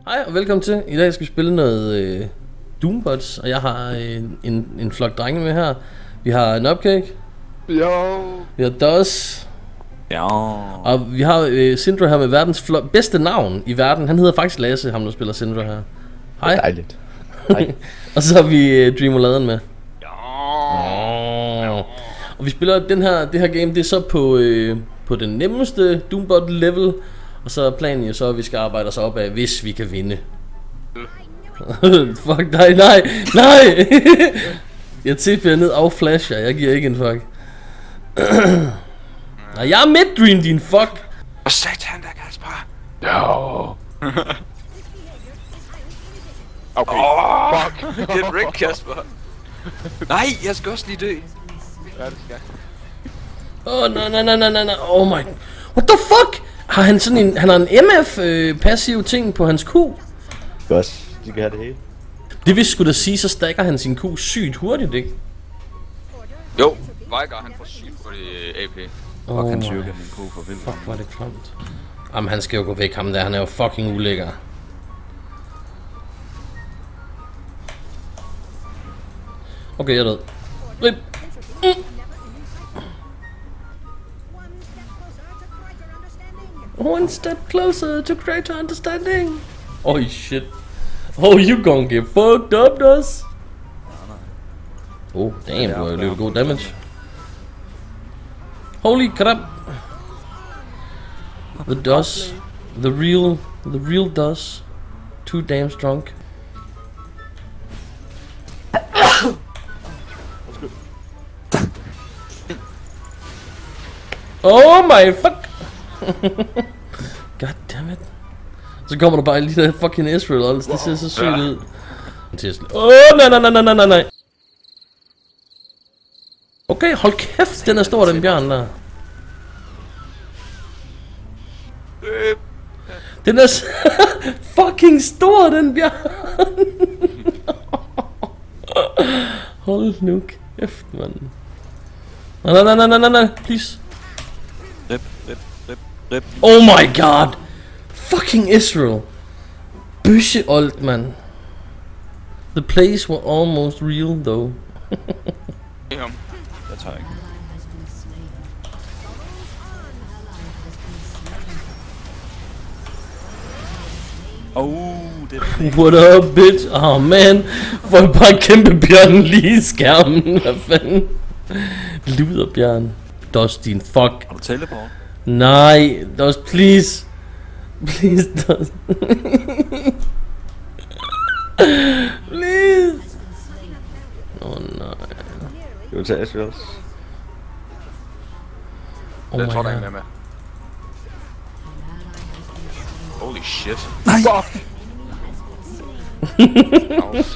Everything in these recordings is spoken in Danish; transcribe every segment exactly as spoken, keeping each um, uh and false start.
Hej og velkommen til. I dag skal vi spille noget øh, Doombots, og jeg har øh, en, en flok drenge med her. Vi har Nopcake. Jo. Vi har Dust. Ja. Og vi har øh, Syndra her med verdens flok, bedste navn i verden. Han hedder faktisk Lasse, ham der spiller Syndra her. Hej. Dejligt. Hej. Og så har vi øh, Dreamoladen med. Ja. Oh. Og vi spiller den her, det her game, det er så på, øh, på den nemmeste Doombot level. Og så er planen jo så, at vi skal arbejde os op af, hvis vi kan vinde. Fuck nej, nej, nej. Jeg tipper ned af flasher, jeg giver ikke en fuck. Nej, jeg er mid-dream, din fuck. Hvor satan der, Kasper? Jo. Okay. Åh, Fuck. get wrecked, Kasper. Nej, jeg skal også lige dø. Ja, det skal. Åh, oh, nej, nej, nej, nej, nej, nej, oh my. What the fuck? Har han sådan en, han har en M F øh, passiv ting på hans Q? Godt. De kan have det hele. Det vil sgu da sige, så stacker han sin Q sygt hurtigt, ikke? Jo, Veigar han får sygt på det A P. Fuck, Han tyrker min ko for vildt. Fuck, hvor er det klamt. Jamen, han skal jo gå væk, ham der. Han er jo fucking ulækker. Okay, jeg er død. Rip. Mm. One step closer to greater understanding. Oh shit. Oh, you gonna get fucked up, Dust. Oh, damn, du har jo løbet god damage. Holy crap. The Dust. The real, the real Dust. Too damn strong. Oh my fuck. God damn it. Så kommer der bare lige der fucking Israel, altså det ser så sygt ud. Åh, oh, nej, nej, nej, nej, nej, nej. Okay, hold kæft, den er stor, den bjørn der. Den er s fucking stor, den bjørn. Hold nu kæft, mand. Nej, nej, nej, nej, nej, nej, please. Rip, rip, rip, rip. Oh my god. Fucking Israel. Bøsje old, man. The plays were almost real, though. Damn. Jeg tager ikke. Oh, det er What up, bitch? Oh man. Får bare kæmpe bjørn lige i skærmen. Hvad fanden? Luderbjørn. Dust, din fuck. Har du teleport? Nej, Dust, please. Please, Dust. Please. Åh oh, nej. Det vil tage Israels. Oh Jeg my tror, der er god. en med. Holy shit. Fuck. Nice.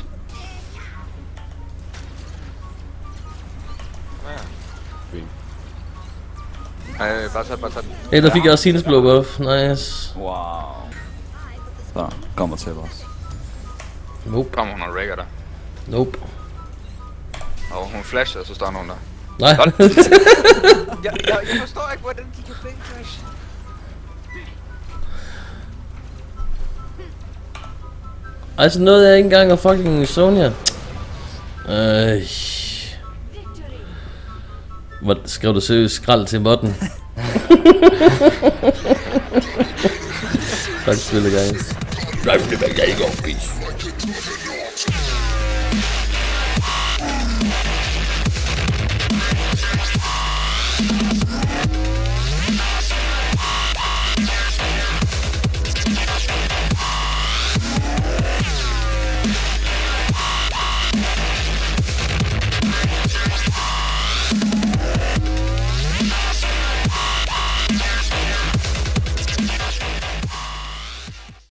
Ej, bare tag, bare tag den. Hey, der fik jeg også hendes blå buff. Nice. Wow. Så, kommer til os. Nope. Kom, hun og rigger der. Nope. Og hun flasher, så står nogen der. Nej. jeg, jeg, jeg forstår ikke, hvordan de kan fake flash. Altså noget jeg ikke engang er fucking Sonya. Øh. Hvor skrev du seriøst skrald til botten? Tak for det, guys. Drive the back, I go, peace.